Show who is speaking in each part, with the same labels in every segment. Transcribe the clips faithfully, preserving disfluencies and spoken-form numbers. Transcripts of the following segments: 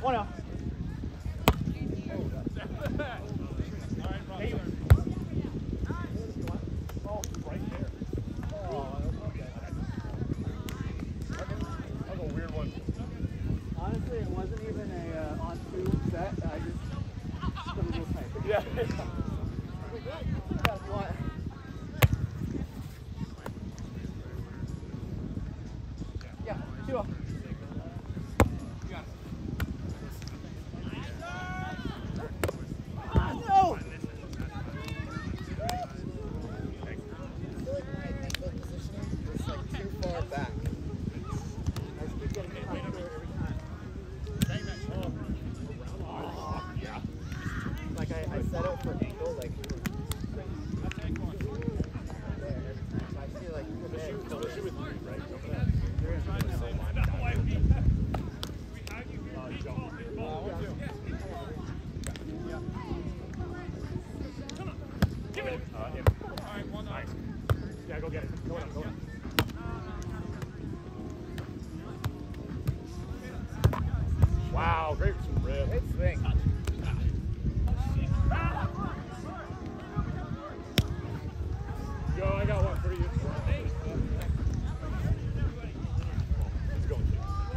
Speaker 1: One out. Oh, right there. Oh, okay. That was a weird one. Honestly, it wasn't even a uh, on two set. I just put a little tight. Yeah. That's what. Yeah, two up. Wow, great rip. Great swing. Yo, I got one for you. Let's go.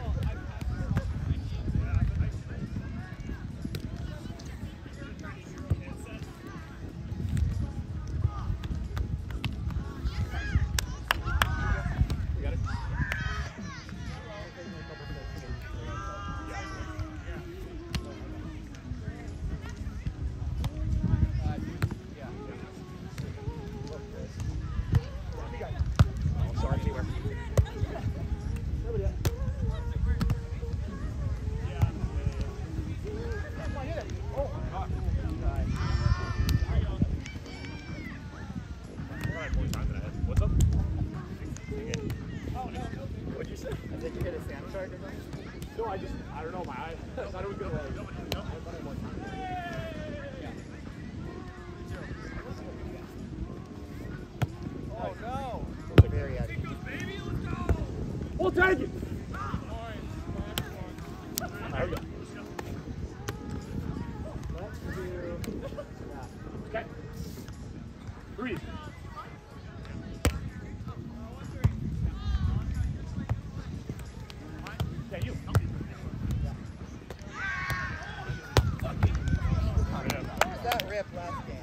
Speaker 1: No, I just, I don't know, my eye. I thought it was going to like, no, I thought it was. Oh, no. Very active. We'll take it. There we go. Okay. Three. Yeah, you. That rip last game.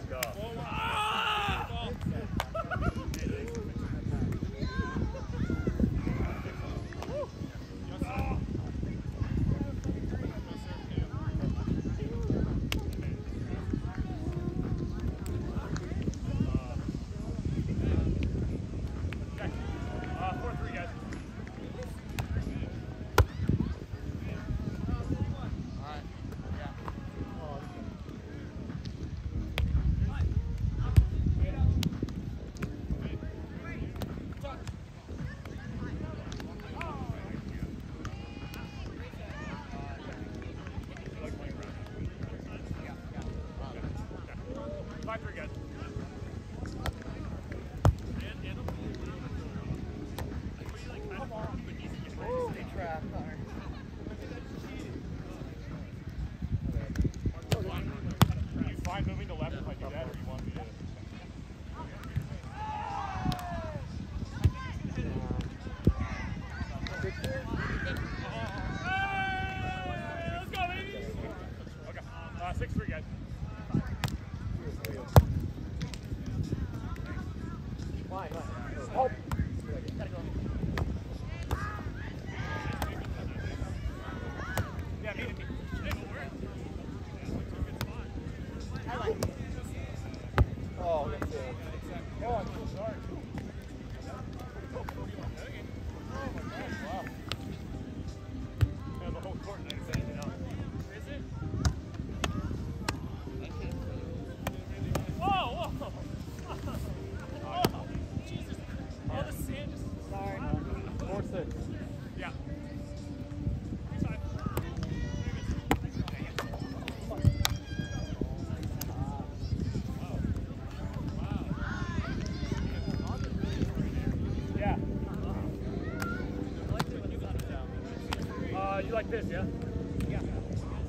Speaker 1: Moving to left if I do that, or you want me to? Let's go, baby! Okay, uh, six three, guys. Fine, oh. Gotta go. Yeah, me and me. I like it. Oh, that's it. Oh, I'm so sorry. Oh my gosh, wow. Yeah, the whole court needs to stand out. Is it? Whoa, whoa! Oh, Jesus. Oh, the sand just... Sorry. Four six. Yeah. You like this, yeah? Yeah.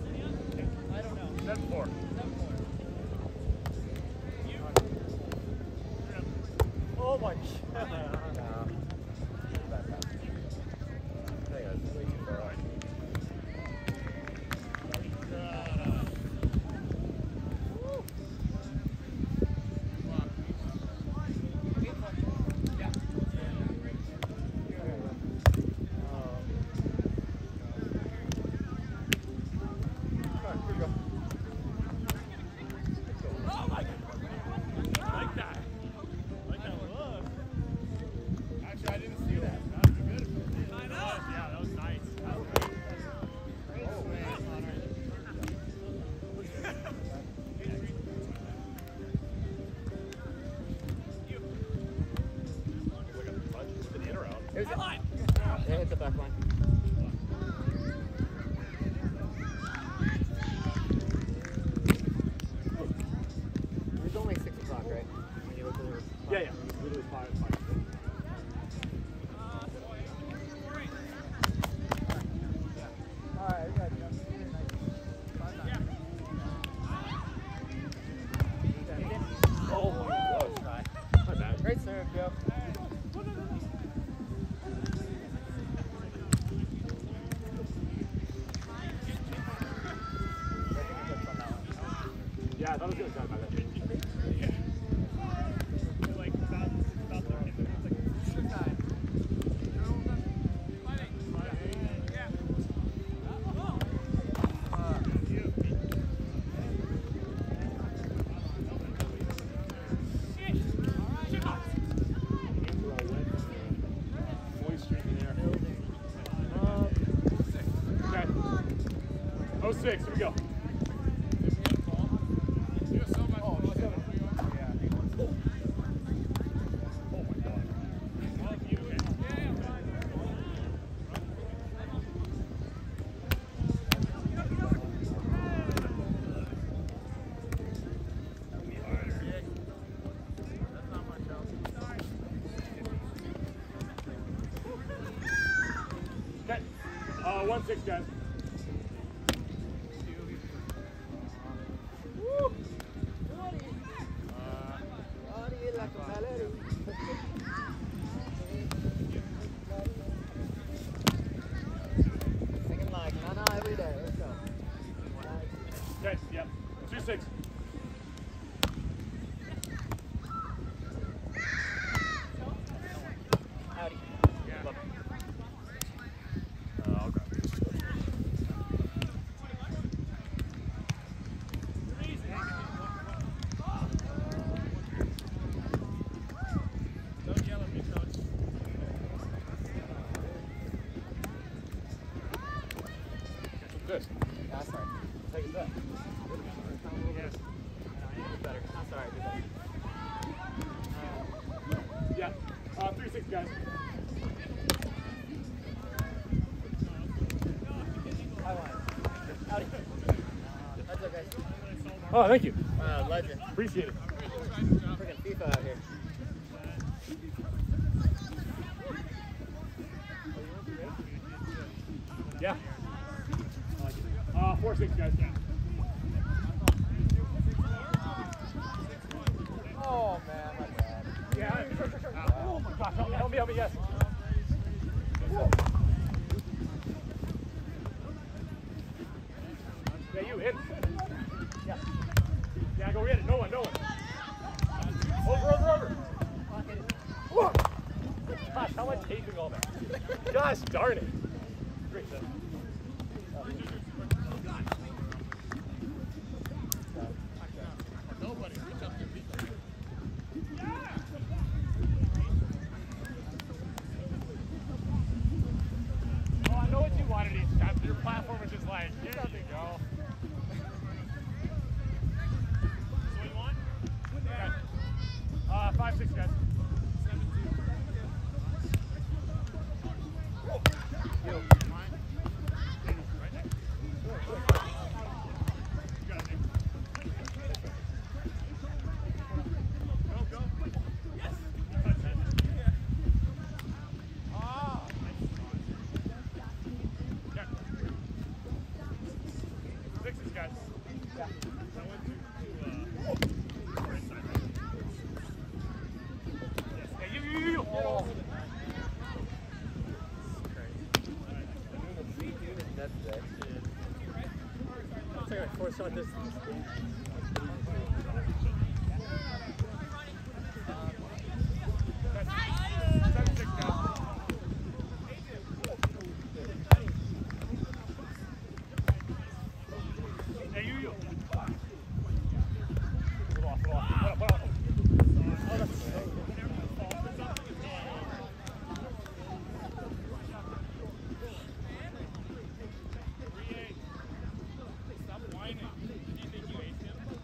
Speaker 2: Here's the line. Yeah, hit the back line. It's only six o'clock, right? When you look over.
Speaker 1: Yeah, yeah. It's literally five. five. All right, I got you. Oh my God. My bad.
Speaker 2: Great serve, Joe.
Speaker 1: Yeah, I thought I was going to die by that. oh six, here we go. Okay, uh, one six, guys.
Speaker 2: Singing like Nana every day. Let's go.
Speaker 1: Okay, yep. Two six.
Speaker 2: Howdy.
Speaker 1: Yeah. Uh, I'll grab it. Don't yell at me, coach. This.
Speaker 2: That's all right.
Speaker 1: Take it back.
Speaker 2: Yes. Better. That's all right. Better.
Speaker 1: Yeah. Uh, three six, guys.
Speaker 2: Howdy. That's okay.
Speaker 1: Oh, thank you.
Speaker 2: Wow, legend.
Speaker 1: Appreciate it.
Speaker 2: Freaking FIFA out here.
Speaker 1: Yeah. Uh, four six, guys.
Speaker 2: Oh man, my bad.
Speaker 1: Yeah. Oh my gosh, help me, help me, help me, yes. Yeah, you hit it. Yeah. Yeah, go hit it. No one, no one. Over, over, over. Whoa. Gosh, how am I taping all that? Gosh darn it. Great set. Nobody. Oh, I know what you wanted each time. Your platform was just like, here you go. So what you want? Okay. Uh, five, six, guys. Seven, two. You. Mine. Right next. You got it, Nick. Go, go. Yes. Touch it. Ah. Yeah. Sixes, guys. Yeah. I went to, to uh, right side, right? Yes. Yeah, you, you, you, you. Oh.
Speaker 2: That's it. It's like a four shot distance.
Speaker 1: Seven, six, guys. Hey, you, you. Put off, put off. Put off, put off. Oh, that's Stop whining. Do you think you ate him?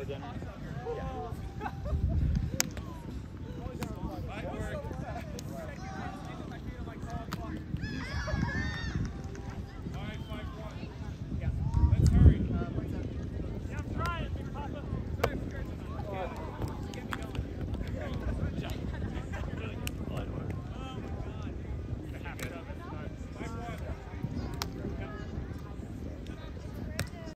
Speaker 3: dinner.